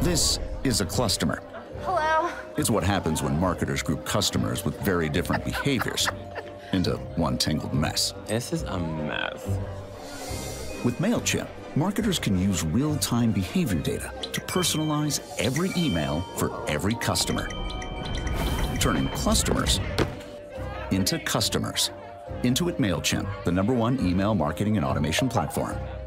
This is a clustomer. Hello? It's what happens when marketers group customers with very different behaviors into one tangled mess. This is a mess. With Mailchimp, marketers can use real-time behavior data to personalize every email for every customer, turning clustomers into customers. Intuit Mailchimp, the #1 email marketing and automation platform.